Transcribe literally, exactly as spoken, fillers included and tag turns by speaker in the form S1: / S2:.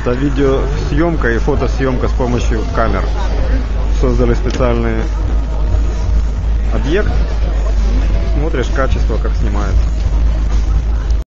S1: Это видеосъемка и фотосъемка с помощью камер. Создали специальный объект. Смотришь качество, как снимается.